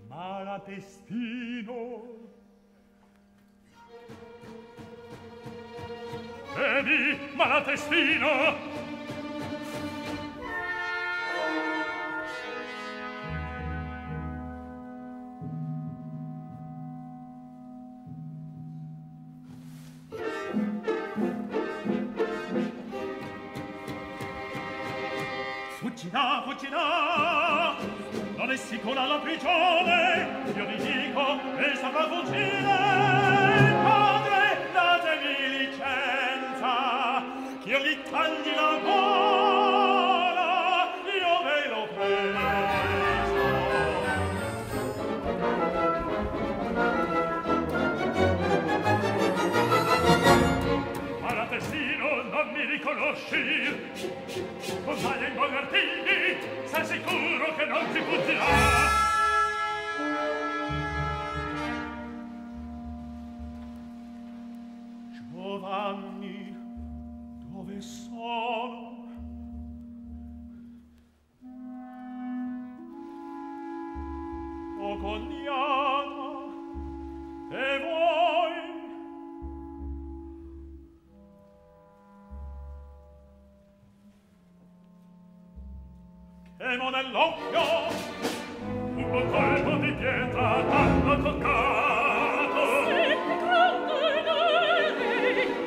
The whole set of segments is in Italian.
Malatestino. Vedi, Malatestino! Fuggirà, fuggirà! Non è sicura la prigione! Io vi dico che saprà fuggire! Padre, datemi licenza! Che io gli tagli la gola! Io ve l'ho preso! Malatestino, non mi riconosci! Ormai in Bollardini, sei sicuro che non ti fuggirà? Giovanni, dove sono? O cognata, e voi? Temo nell'occhio un bel colpo di pietra t'hanno toccato. Siete grande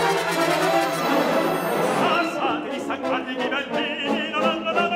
passate di saccati di bellini non hanno da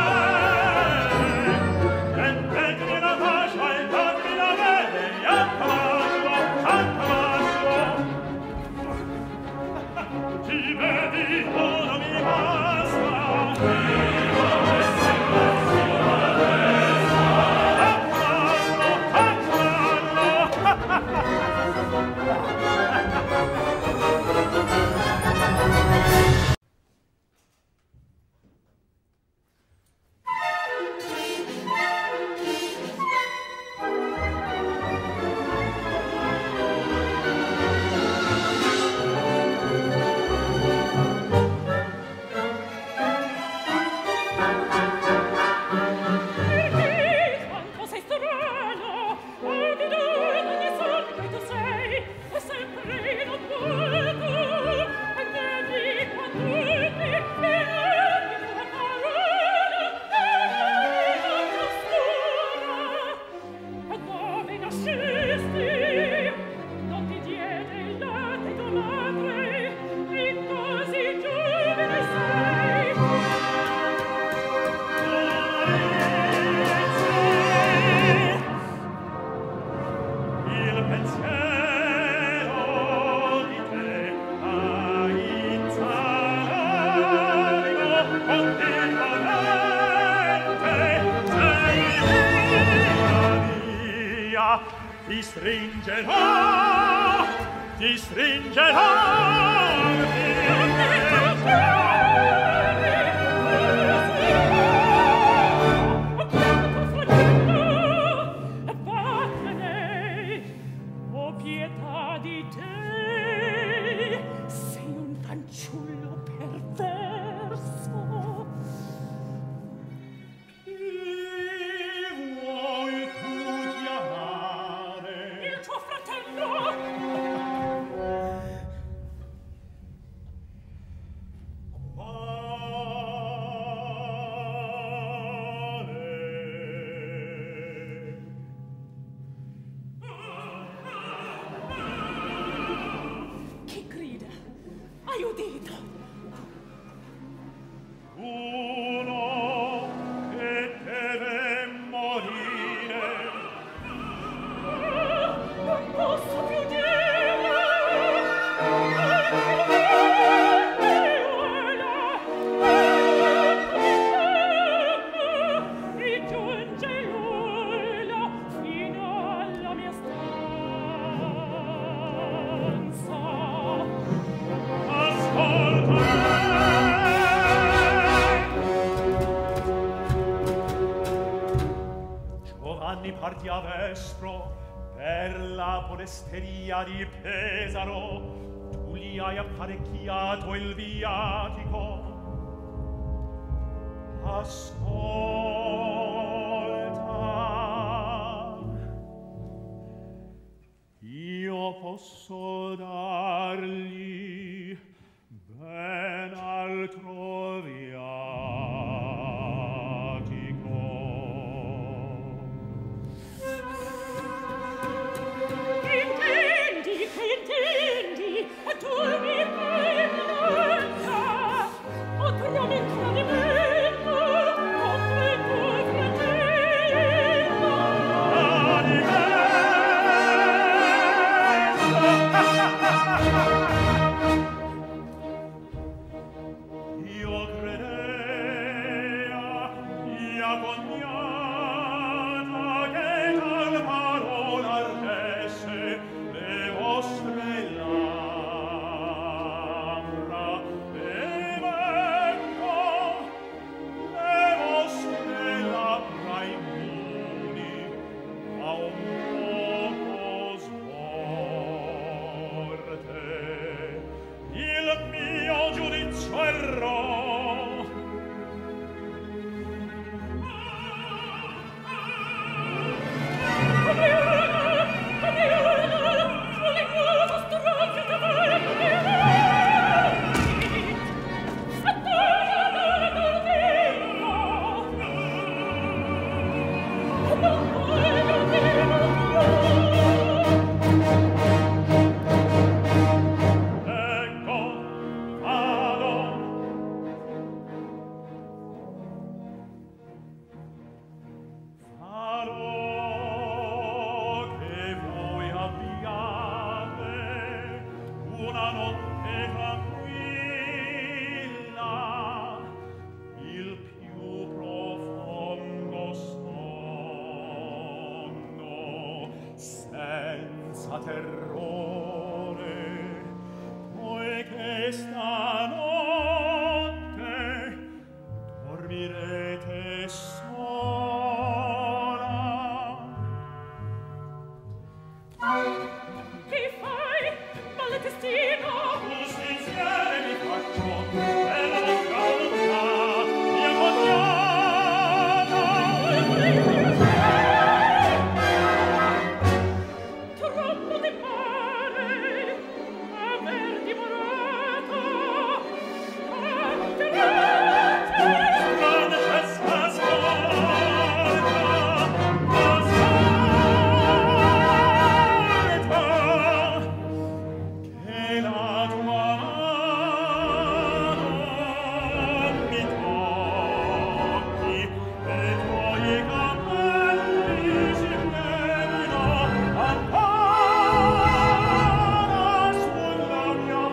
lei. Prendetemi la fascia e dammi la vede a cavallo, a cavallo. Ti vedi o non mi basta? Ti stringerò. parti a Vestro per la podesteria di Pesaro, tu gli hai apparecchiato il viatico. Ascolta, posso dargli ben altro viatico. Intendi, che intendi? Tu mi fai blanca, o trovi un tradimento, o fai tuoi fratello. Io credea, mia cognata, che tal parola ardesse le vostre labbra, e vengo le vostre labbra immuni a un poco svorte. Il mio giudizio errò. Ecco, vado. Farò che voi abbiate una notte tranquilla, il più profondo sonno, senza terrore, poiché stanotte dormirete sola. Che fai, Malatestino? Giustiziere mi faccio per la causa mia cognata. Troppo ti pare aver dimorato tante volte. Francesca, ascolta, che la tua mano mi tocchi e i tuoi capelli si piegino ancora sulla mia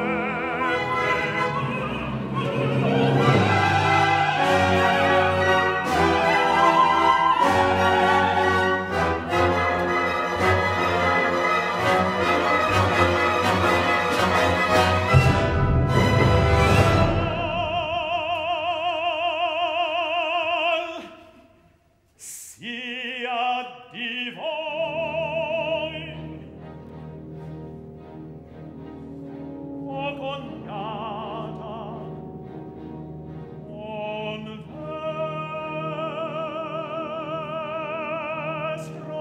sia di voi, o cognata, on vestro.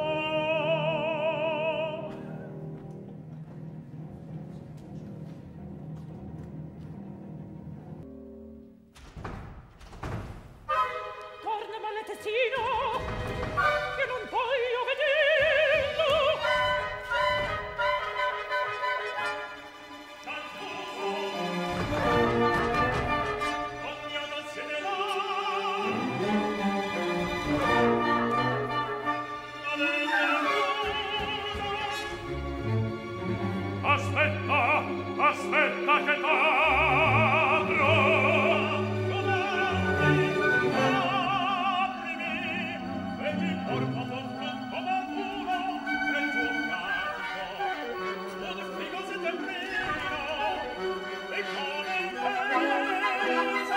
Torna, Malatestino, che non voglio vederlo. Cognata se ne va. Aspetta, aspetta che t'apro. Aprimi, e ti porto confronto maturo nel tuo pianto. Sul frigo settembrino e come pensa.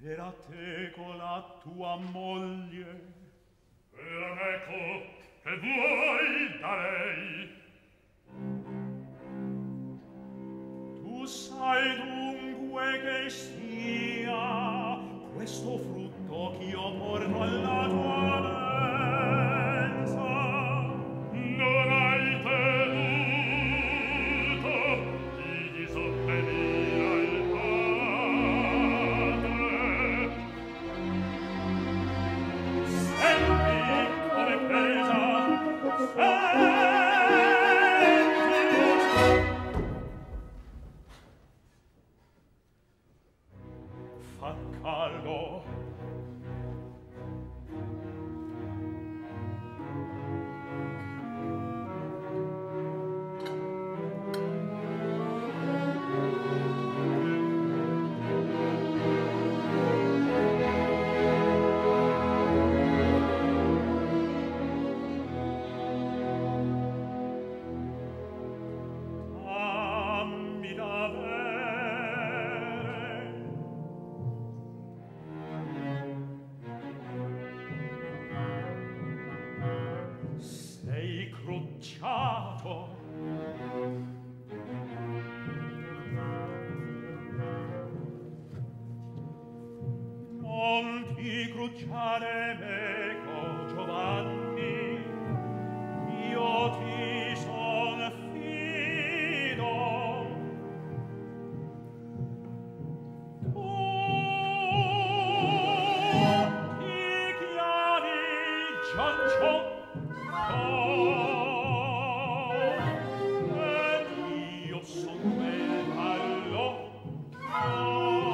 era teco la tua moglie. Era meco, che vuoi da lei? Tu sai dunque che sia questo frutto ch'io porto alla tua mensa. Non hai tenuto di disobbedire al padre. Senti come presa, senti. Fa caldo. Dammi da bere. Sei crucciato. Non ti crucciare meco, Giovanni, io ti son fido. Tu ti chiami Gianciotto ed io son quel dall'Occhio.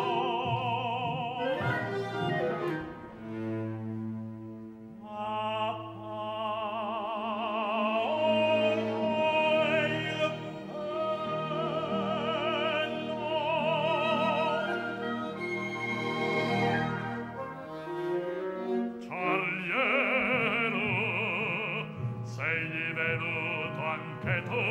Ciarliero, sei divenuto anche tu.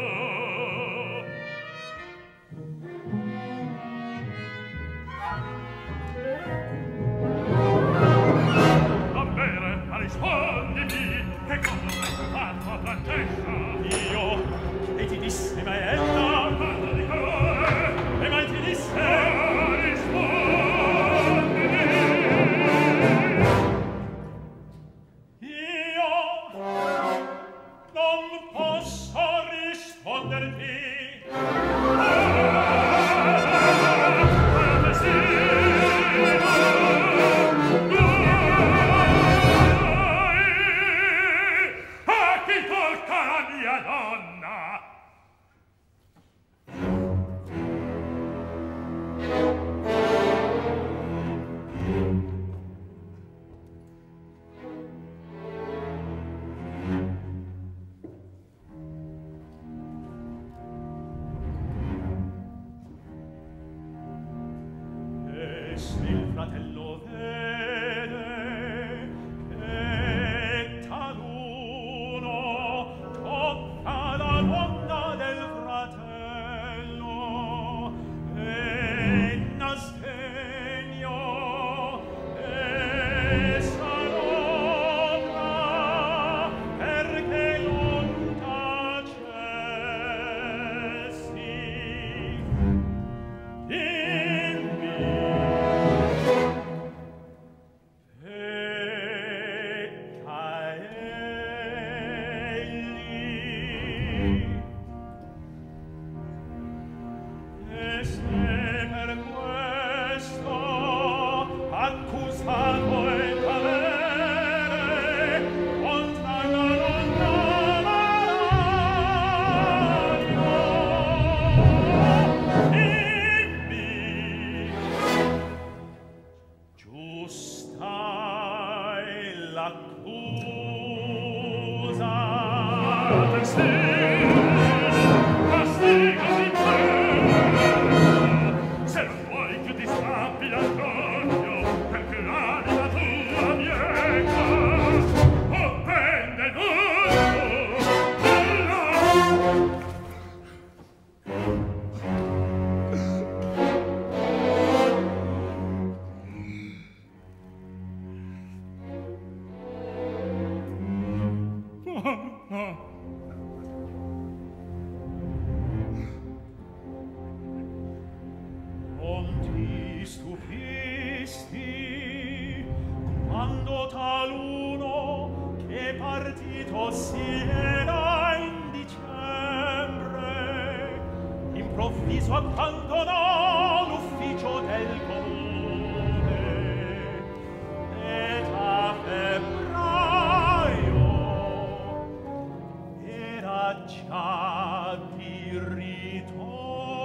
A bere, ma rispondimi, che cosa hai fatto a Francesca? Io, e ti disse Maella, Parla di calore, e mai ti disse, ma rispondimi. io non posso risponderti. A chi tocca la mia donna? E se il fratello vede che taluno tocca la donna del fratello e nasdegno e s'adopra perché non tacessi. Dimmi, sì, quando taluno che partito si era in dicembre, improvviso abbandonò l'ufficio del comune ed a febbraio era già di ritorno.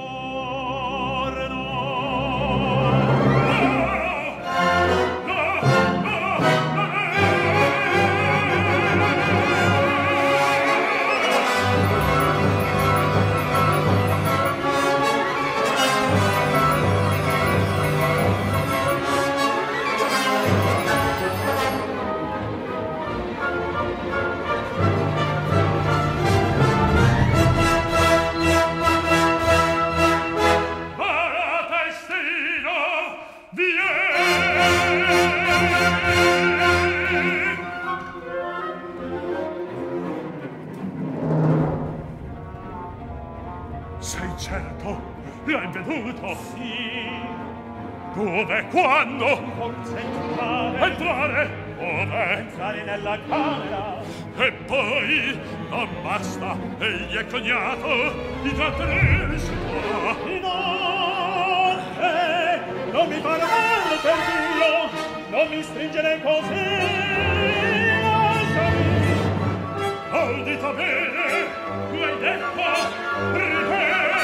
L'hai veduto? Sì. Dove? Quando? Entrare. Dove? Entrare nella camera. E poi non basta. Egli è cognato. I trattenere si può. Inoltre, non mi fa male per Dio. Non mi stringere così. Lasciami. Udito bene. Tu hai detto. Ripeto.